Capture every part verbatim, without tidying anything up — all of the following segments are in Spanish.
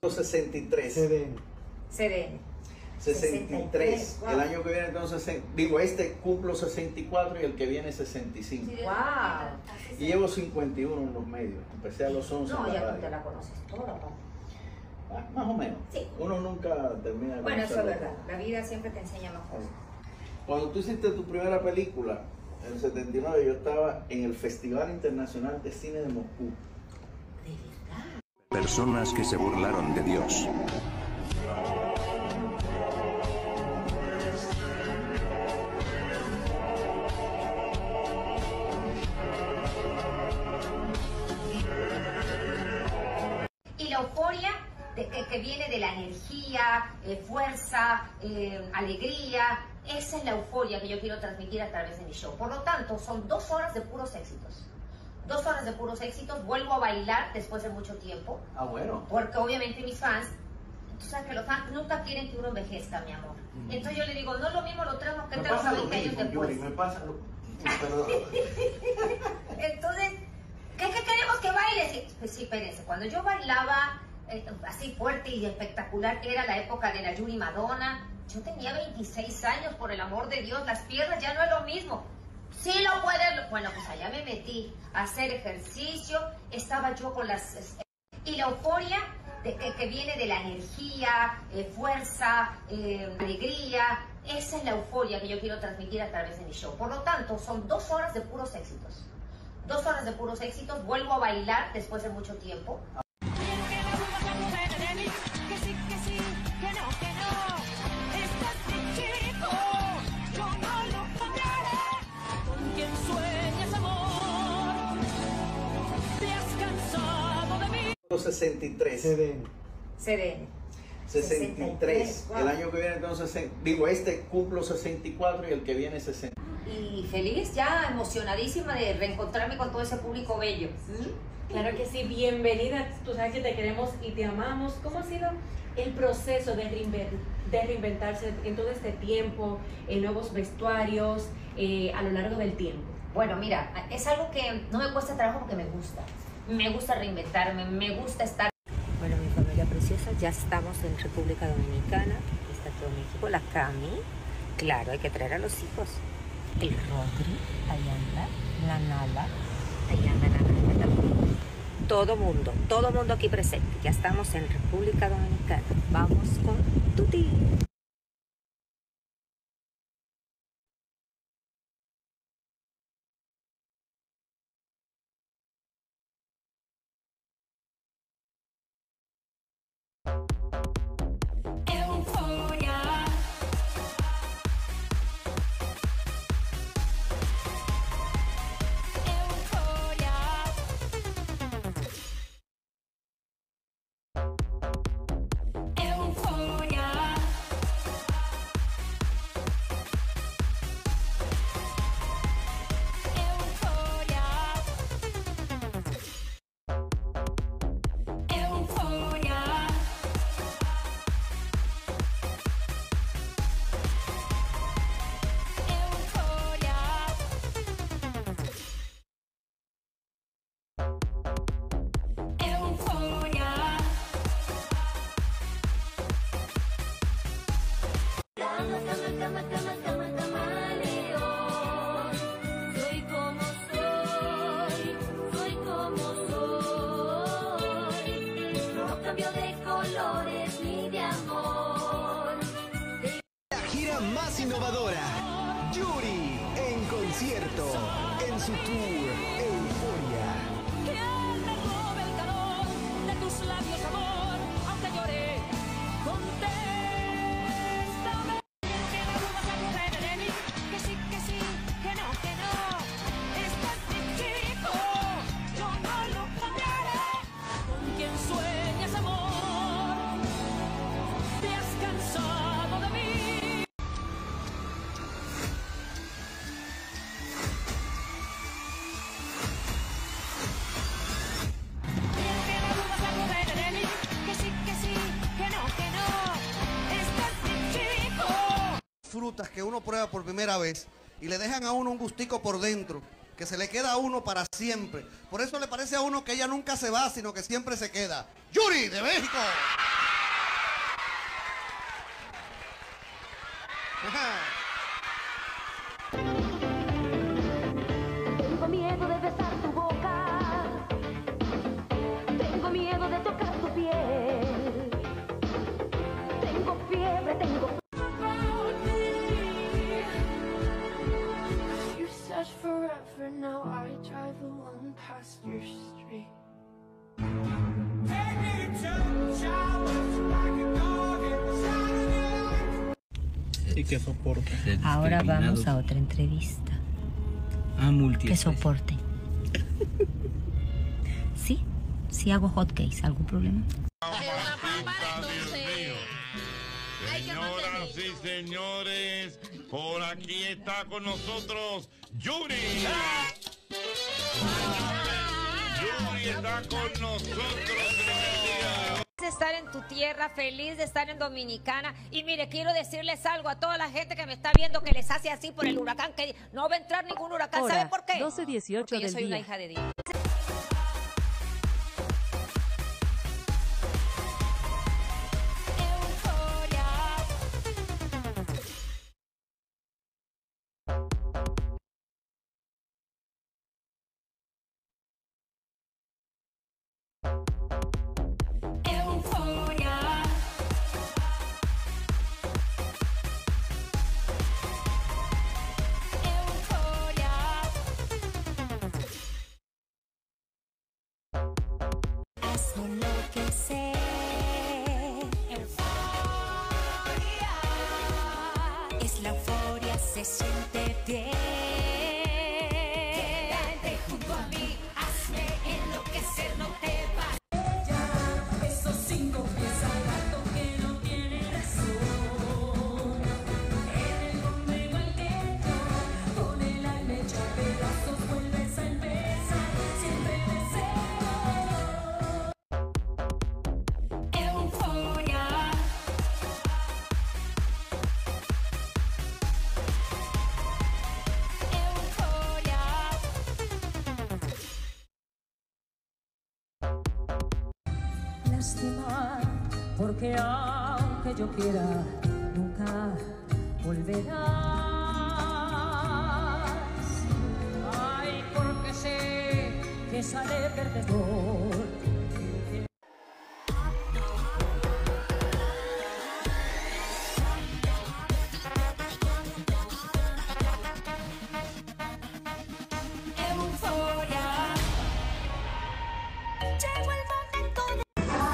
sesenta y tres. C D N. C D N. sesenta y tres. Wow. El año que viene entonces, digo, este cumplo sesenta y cuatro y el que viene sesenta y cinco. Wow. Y llevo cincuenta y uno en los medios. Empecé a los once No, en la ya tú radio. te la conoces toda, papá. Ah, más o menos. Sí. Uno nunca termina de Bueno, eso es conocerlo. verdad. La vida siempre te enseña más cosas. Cuando tú hiciste tu primera película, en el setenta y nueve, yo estaba en el Festival Internacional de Cine de Moscú. ¿De verdad? Personas que se burlaron de Dios. Y la euforia de, que, que viene de la energía, eh, fuerza, eh, alegría, esa es la euforia que yo quiero transmitir a través de mi show. Por lo tanto, son dos horas de puros éxitos. Dos horas de puros éxitos. Vuelvo a bailar después de mucho tiempo. Ah, bueno. Porque obviamente mis fans, tú sabes que los fans nunca quieren que uno envejezca, mi amor. Mm. Entonces yo le digo, no es lo mismo los tres Me mosqueteros pasa a lo veinte años mismo, después. Yuri, me pasa lo... Perdón. Entonces, ¿qué, qué queremos que bailes? Y, pues sí, espérense, cuando yo bailaba eh, así fuerte y espectacular, que era la época de la Yuri Madonna, yo tenía veintiséis años, por el amor de Dios, las piernas ya no es lo mismo. Sí lo puedes, bueno, pues allá me metí a hacer ejercicio, estaba yo con las... Y la euforia de, que, que viene de la energía, eh, fuerza, eh, alegría, esa es la euforia que yo quiero transmitir a través de mi show. Por lo tanto, son dos horas de puros éxitos. Dos horas de puros éxitos, vuelvo a bailar después de mucho tiempo. sesenta y tres. C D N. C D N. sesenta y tres. Wow. El año que viene entonces, digo, este cumplo sesenta y cuatro y el que viene sesenta. Y feliz, ya emocionadísima de reencontrarme con todo ese público bello. ¿Mm? Claro que sí, bienvenida, tú sabes que te queremos y te amamos. ¿Cómo ha sido el proceso de, reinver de reinventarse en todo este tiempo, en nuevos vestuarios, eh, a lo largo del tiempo? Bueno, mira, es algo que no me cuesta trabajo porque me gusta. Me gusta reinventarme, me gusta estar... Bueno, mi familia preciosa, ya estamos en República Dominicana. Aquí está todo México, la Cami. Claro, hay que traer a los hijos. El Rodri, ahí anda, la Nala, ahí anda la Nala también. Todo mundo, todo mundo aquí presente. Ya estamos en República Dominicana. Vamos con Tuti. Más innovadora, Yuri en concierto en su tour Euforia. Que él me robe el calor de tus labios, amor, aunque llore, contéstame. Que no vas a coger de mí, que sí, que sí, que no, que no. Este es mi chico, yo no lo cambiaré. Con quien sueñas, amor, te has cansado de mí. Frutas que uno prueba por primera vez y le dejan a uno un gustico por dentro que se le queda a uno para siempre. Por eso le parece a uno que ella nunca se va, sino que siempre se queda. Yuri, de México. Tengo miedo de besar tu boca, tengo miedo de tocar tu piel, tengo fiebre, tengo... You search forever, now I drive alone past your street. ¿Y qué soporte? Ahora vamos a otra entrevista. Ah, multi. Que soporte. Sí, sí hago hotcakes, ¿algún problema? Señoras y señores, por aquí está con nosotros Yuri. Yuri está con nosotros en el día. De estar en tu tierra, feliz de estar en Dominicana. Y mire, quiero decirles algo a toda la gente que me está viendo que les hace así por el huracán, que no va a entrar ningún huracán. Hora, ¿Sabe por qué? doce dieciocho Porque yo del soy una día. hija de Dios. Hazme enloquecer. Euforia. Es la euforia, se siente bien. Quédate junto a mí, hazme enloquecer, no te vas. Esos cinco pies al gato que no tiene razón. En el conmigo el que yo, con el alma hecha pedazos, vuelves a empezar. Siempre deseo. Euforia. Euforia. Lástima, porque aunque yo quiera, nunca volverás. Ay, porque sé que sale perdedor. Euforia. Llegó el momento de...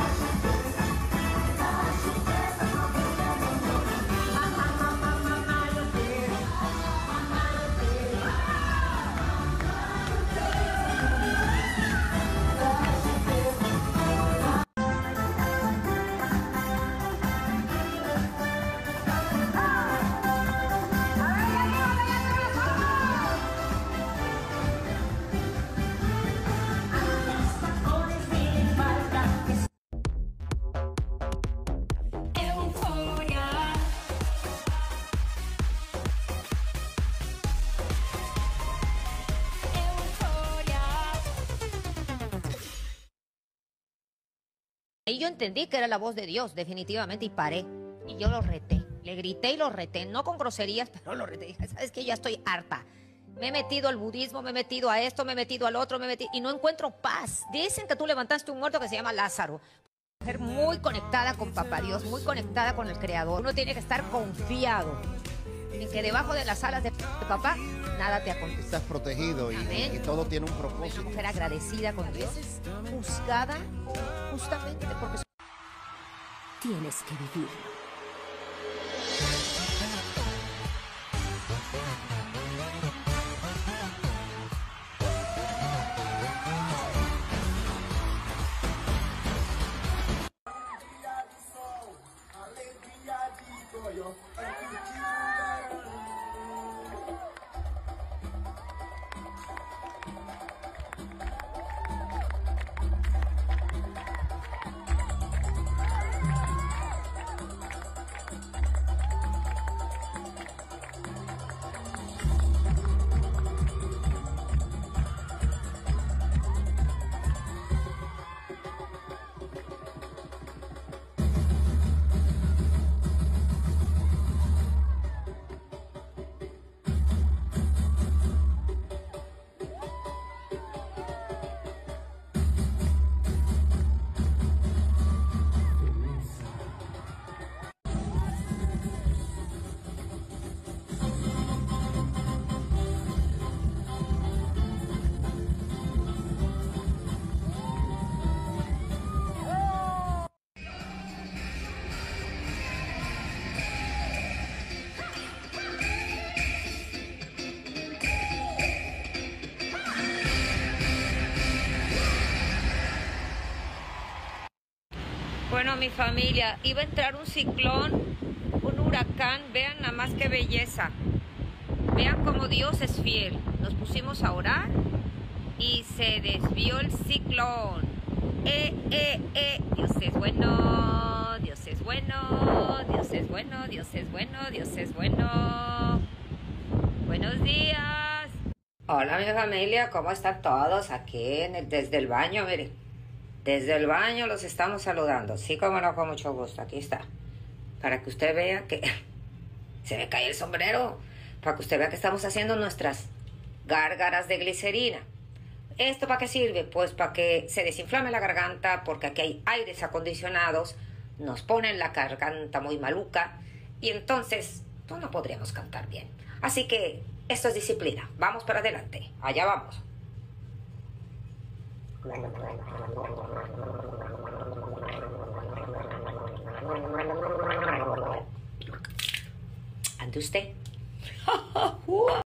Euforia. Euforia. Y yo entendí que era la voz de Dios, definitivamente, y paré. Y yo lo reté. Le grité y lo reté. No con groserías, pero lo reté. Dije, ¿sabes qué? Ya estoy harta. Me he metido al budismo, me he metido a esto, me he metido al otro, me he metido... Y no encuentro paz. Dicen que tú levantaste un muerto que se llama Lázaro. Mujer muy conectada con Papá Dios, muy conectada con el Creador. Uno tiene que estar confiado en que debajo de las alas de papá nada te acontece. Estás protegido y, Amén. y todo tiene un Una propósito. mujer agradecida con Dios, juzgada justamente porque... Tienes que vivirlo. Bueno, mi familia, iba a entrar un ciclón, un huracán, vean nada más qué belleza. Vean cómo Dios es fiel. Nos pusimos a orar y se desvió el ciclón. Eh, eh, eh, Dios es bueno, Dios es bueno, Dios es bueno, Dios es bueno, Dios es bueno. Buenos días. Hola mi familia, ¿cómo están todos? Aquí en el, desde el baño, miren. Desde el baño los estamos saludando. Sí, como no, con mucho gusto. Aquí está. Para que usted vea que se me cae el sombrero. Para que usted vea que estamos haciendo nuestras gárgaras de glicerina. ¿Esto para qué sirve? Pues para que se desinflame la garganta, porque aquí hay aires acondicionados, nos ponen la garganta muy maluca y entonces pues, no podríamos cantar bien. Así que esto es disciplina. Vamos para adelante. Allá vamos. ¿Ande usted?